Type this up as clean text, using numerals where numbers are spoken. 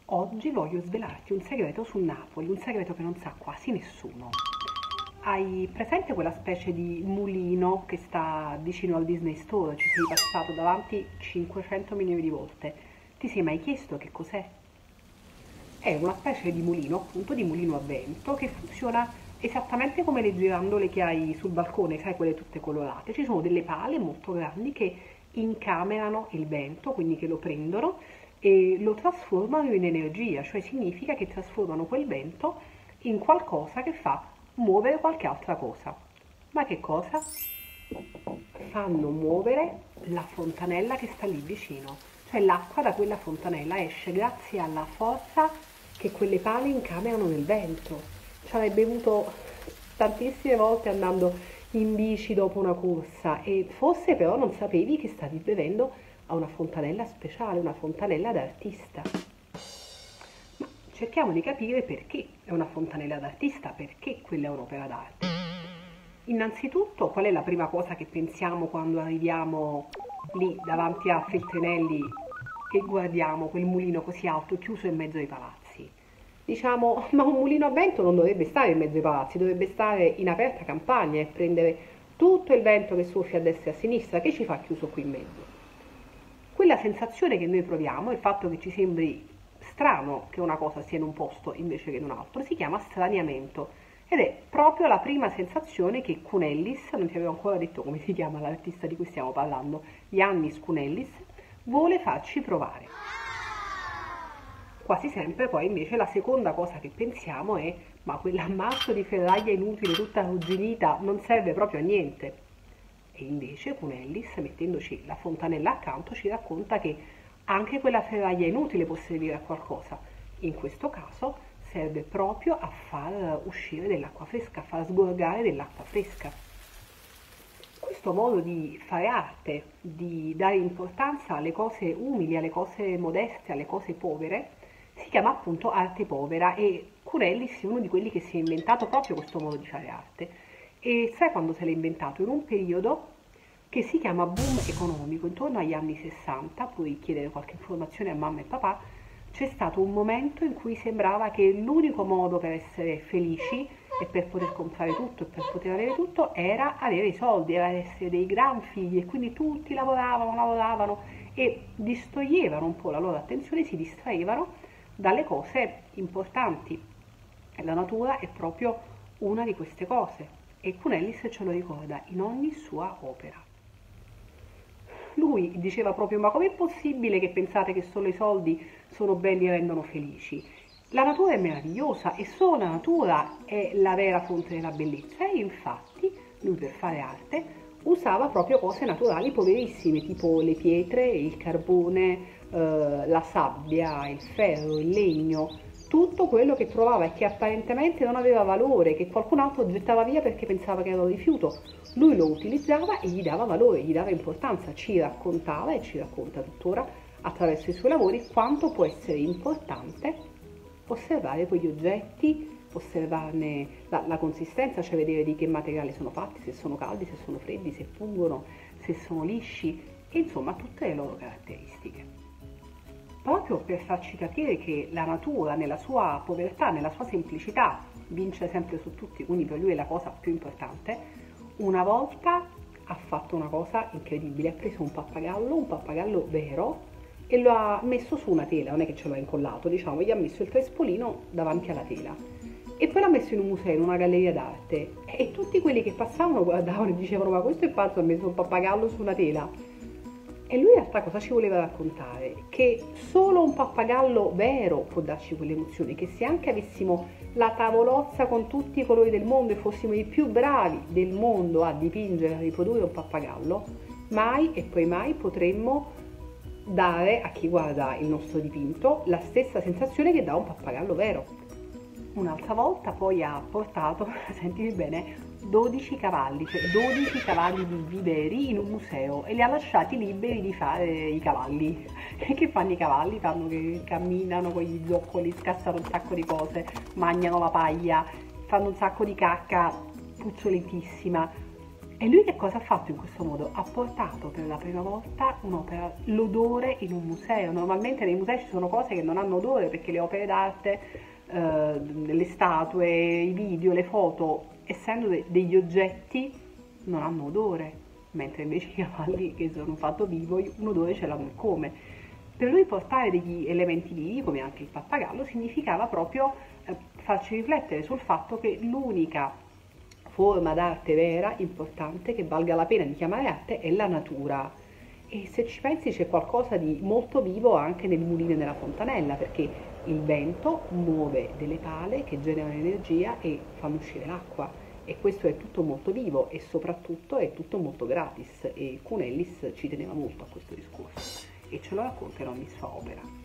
Oggi voglio svelarti un segreto su Napoli, un segreto che non sa quasi nessuno. Hai presente quella specie di mulino che sta vicino al Disney Store? Ci sei passato davanti 500 milioni di volte. Ti sei mai chiesto che cos'è? È una specie di mulino, appunto di mulino a vento, che funziona esattamente come le girandole che hai sul balcone, sai, quelle tutte colorate. Ci sono delle pale molto grandi che incamerano il vento, quindi che lo prendono e lo trasformano in energia, cioè significa che trasformano quel vento in qualcosa che fa muovere qualche altra cosa. Ma che cosa? Fanno muovere la fontanella che sta lì vicino. Cioè l'acqua da quella fontanella esce grazie alla forza che quelle pale incamerano nel vento. Ci avrei bevuto tantissime volte andando in bici dopo una corsa e forse però non sapevi che stavi bevendo a una fontanella speciale, una fontanella d'artista. Ma cerchiamo di capire perché è una fontanella d'artista, perché quella è un'opera d'arte. Innanzitutto, qual è la prima cosa che pensiamo quando arriviamo lì davanti a Feltrinelli e guardiamo quel mulino così alto chiuso in mezzo ai palazzi? Diciamo, ma un mulino a vento non dovrebbe stare in mezzo ai palazzi, dovrebbe stare in aperta campagna e prendere tutto il vento che soffia a destra e a sinistra, che ci fa chiuso qui in mezzo. Quella sensazione che noi proviamo, il fatto che ci sembri strano che una cosa sia in un posto invece che in un altro, si chiama straniamento ed è proprio la prima sensazione che Cunellis, non ti avevo ancora detto come si chiama l'artista di cui stiamo parlando, Iannis Cunellis, vuole farci provare. Quasi sempre poi invece la seconda cosa che pensiamo è ma quell'ammasso di ferraglia inutile tutta arrugginita non serve proprio a niente. E invece Cunellis, mettendoci la fontanella accanto, ci racconta che anche quella ferraglia inutile può servire a qualcosa. In questo caso serve proprio a far uscire dell'acqua fresca, a far sgorgare dell'acqua fresca. Questo modo di fare arte, di dare importanza alle cose umili, alle cose modeste, alle cose povere, si chiama appunto arte povera e Cunellis è uno di quelli che si è inventato proprio questo modo di fare arte. E sai quando se l'è inventato? In un periodo che si chiama boom economico, intorno agli anni 60, puoi chiedere qualche informazione a mamma e papà, c'è stato un momento in cui sembrava che l'unico modo per essere felici e per poter comprare tutto e per poter avere tutto era avere i soldi, era essere dei gran figli e quindi tutti lavoravano e distoglievano un po' la loro attenzione, si distraevano dalle cose importanti. La natura è proprio una di queste cose e Cunellis ce lo ricorda in ogni sua opera. Lui diceva proprio ma com'è possibile che pensate che solo i soldi sono belli e rendono felici? La natura è meravigliosa e solo la natura è la vera fonte della bellezza e infatti lui per fare arte usava proprio cose naturali poverissime tipo le pietre, il carbone, la sabbia, il ferro, il legno, tutto quello che trovava e che apparentemente non aveva valore, che qualcun altro gettava via perché pensava che era un rifiuto. Lui lo utilizzava e gli dava valore, gli dava importanza, ci raccontava e ci racconta tuttora attraverso i suoi lavori quanto può essere importante osservare quegli oggetti, osservarne la consistenza, cioè vedere di che materiale sono fatti, se sono caldi, se sono freddi, se fungono, se sono lisci e insomma tutte le loro caratteristiche. Proprio per farci capire che la natura nella sua povertà, nella sua semplicità, vince sempre su tutti, quindi per lui è la cosa più importante, una volta ha fatto una cosa incredibile, ha preso un pappagallo vero, e lo ha messo su una tela, non è che ce l'ha incollato, diciamo, gli ha messo il trespolino davanti alla tela. E poi l'ha messo in un museo, in una galleria d'arte, e tutti quelli che passavano guardavano e dicevano ma questo è pazzo, ha messo un pappagallo su una tela. E lui in realtà cosa ci voleva raccontare? Che solo un pappagallo vero può darci quelle emozioni, che se anche avessimo la tavolozza con tutti i colori del mondo e fossimo i più bravi del mondo a dipingere, a riprodurre un pappagallo, mai e poi mai potremmo dare a chi guarda il nostro dipinto la stessa sensazione che dà un pappagallo vero. Un'altra volta poi ha portato, sentimi bene, 12 cavalli, cioè 12 cavalli di viveri in un museo e li ha lasciati liberi di fare i cavalli. E che fanno i cavalli? Fanno che camminano con gli zoccoli, scassano un sacco di cose, mangiano la paglia, fanno un sacco di cacca puzzolentissima. E lui che cosa ha fatto in questo modo? Ha portato per la prima volta un'opera, l'odore in un museo. Normalmente nei musei ci sono cose che non hanno odore perché le opere d'arte, le statue, i video, le foto, essendo degli oggetti, non hanno odore, mentre invece i cavalli che sono fatto vivo un odore ce l'hanno come. Per lui portare degli elementi vivi, come anche il pappagallo, significava proprio farci riflettere sul fatto che l'unica forma d'arte vera, importante, che valga la pena di chiamare arte, è la natura. E se ci pensi c'è qualcosa di molto vivo anche nel mulino e nella fontanella, perché il vento muove delle pale che generano energia e fanno uscire l'acqua. E questo è tutto molto vivo e soprattutto è tutto molto gratis. E Cunellis ci teneva molto a questo discorso e ce lo racconta in ogni sua opera.